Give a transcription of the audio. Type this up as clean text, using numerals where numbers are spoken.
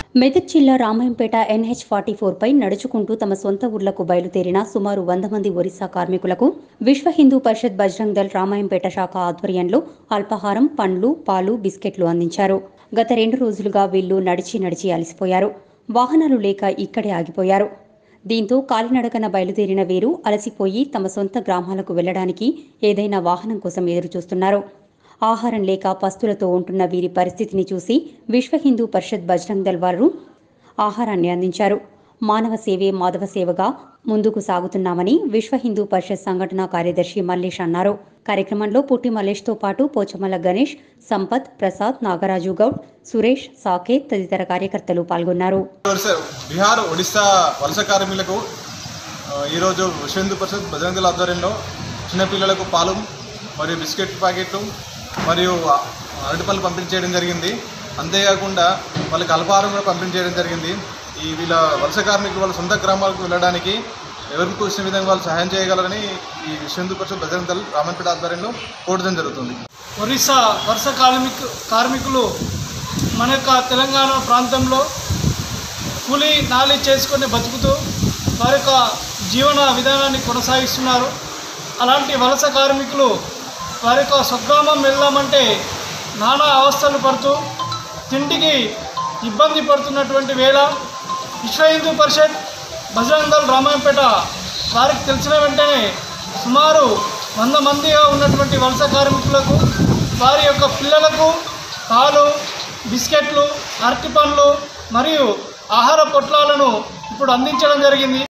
మెదక్ జిల్లా రామాయంపేట NH44 పై నడుచుకుంటూ తమ సొంత ఊర్లకు బయలుదేరిన సుమారు 100 మంది ఒరిస్సా కార్మికులకు విశ్వ హిందూ పరిషత్ బజరంగ్ దళ్ రామాయంపేట శాఖ ఆధ్వర్యంలో అల్పాహారం, పండ్లు, పాలు, బిస్కెట్లు అందించారు. గత 2 రోజులుగా వీళ్లు నడిచి అలసిపోయారు. వాహనాలు లేక ఇక్కడే ఆగిపోయారు. దీంతో కాలినడకన బయలుదేరిన వీరు అలసిపోయి తమ సొంత గ్రామాలకు వెళ్లడానికి ఏదైనా వాహనం కోసం ఎదురుచూస్తున్నారు. ఆహారం లేక పస్తులతో ఉంటున్న వీరి పరిస్థితిని చూసి విశ్వ హిందూ పరిషత్ బజరంగ్ దళ్ వారు ఆహారాన్ని అందించారు. మానవ సేవే మాధవ సేవగా ముందుకు సాగుతున్నామని విశ్వ హిందూ పరిషత్ సంఘటన కార్యదర్శి మల్లేష్ అన్నారు. కార్యక్రమంలో పుట్టి మల్లేష్తో పాటు పోచమల్ల గణేష్, సంపత్, ప్రసాద్, నాగరాజు గౌడ్, సురేష్, సాకేత్ తదితర కార్యకర్తలు పాల్గొన్నారు. బీహార్, ఒడిశా వలస కార్మికులకు ఈరోజు విశ్వ హిందూ పరిషత్ బజరంగ్ దళ్ ఆధ్వర్యంలో చిన్నపిల్లలకు పాలు మరియు బిస్కెట్ ప్యాకెట్లు మరియు అరటిపళ్ళు పంపిణీ చేయడం జరిగింది. అంతేకాకుండా వాళ్ళకి అల్పాహారం కూడా పంపిణీ చేయడం జరిగింది. వీళ్ళ వలస కార్మికులు వాళ్ళ సొంత గ్రామాలకు వెళ్ళడానికి ఎవరికి తోచిన విధంగా వాళ్ళు సహాయం చేయగలరని ఈ విశ్వ హిందూ పరిషత్ బజరంగ్ దళ్ రామాయంపేట ఆధ్వర్యంలో కోరడం జరుగుతుంది. ఒరిస్సా వలస కార్మికులు మన యొక్క తెలంగాణ ప్రాంతంలో కూలీ నాలి చేసుకొని బతుకుతూ వారి యొక్క జీవన విధానాన్ని కొనసాగిస్తున్నారు. అలాంటి వలస కార్మికులు వారి యొక్క స్వగ్రామం వెళ్దామంటే నానా అవస్థలు పడుతూ తిండికి ఇబ్బంది పడుతున్నటువంటి వేళ విశ్వ హిందూ పరిషత్ బజరంగ్ దళ్ రామాయంపేట వారికి తెలిసిన వెంటనే సుమారు 100 మందిగా ఉన్నటువంటి వలస కార్మికులకు వారి యొక్క పిల్లలకు పాలు, బిస్కెట్లు, అరటి పండ్లు మరియు ఆహార పొట్లాలను ఇప్పుడు అందించడం జరిగింది.